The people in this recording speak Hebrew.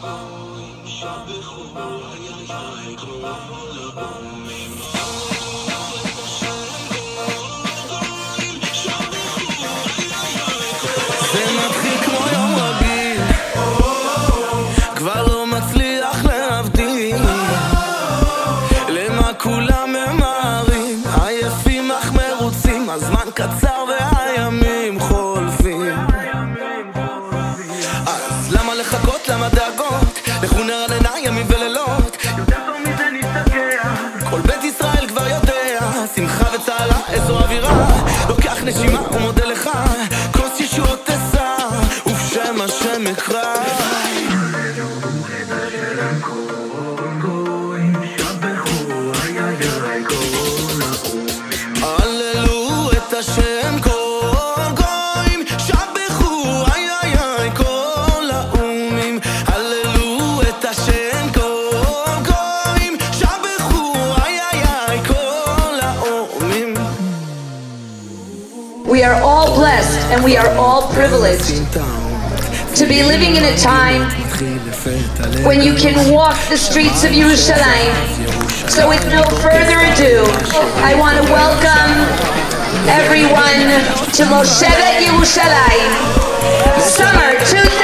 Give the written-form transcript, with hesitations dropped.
זה מתחיל כמו יום רגיל, כבר לא מצליח להבדיל למה כולם ממהרים, עייפים אך מרוצים, הזמן קצר והימים חולפים. אז למה לחכות, למה דאגות? לכו נרננה ימים ולילות, יותר טוב מזה נסתכל. כל בית ישראל כבר יודע, שמחה וצהלה, איזו אווירה. לוקח נשימה ומודה לך, כוס ישועות תסע, ובשם השם אקרא. הללו את השם כל גויים, שבחו איי איי איי כל האומים. הללו את השם כל גויים, שבחו איי איי איי כל האומים. We are all blessed and we are all privileged to be living in a time when you can walk the streets of Yerushalayim. So with no further ado, I want to welcome everyone to Moshava, Yerushalayim, summer 2000.